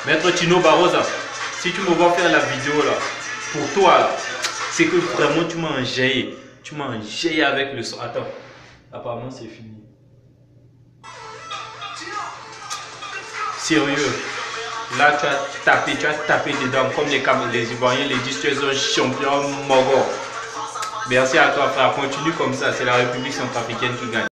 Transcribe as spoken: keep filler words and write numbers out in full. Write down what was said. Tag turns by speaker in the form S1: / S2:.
S1: Maître Tino Barrosa, si tu me vois faire la vidéo là, pour toi, c'est que vraiment tu m'as enjaillé. Tu m'as enjaillé avec le son. Attends, apparemment c'est fini. Sérieux, là tu as tapé, tu as tapé dedans comme les, les Ivoiriens les disent, tu es un champion mogol. Merci à toi frère, continue comme ça, c'est la République centrafricaine qui gagne.